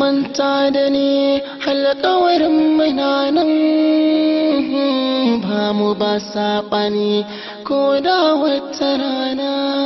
manta da ni alƙawarin muna nan ba mu ba saɓani ko da wata rana.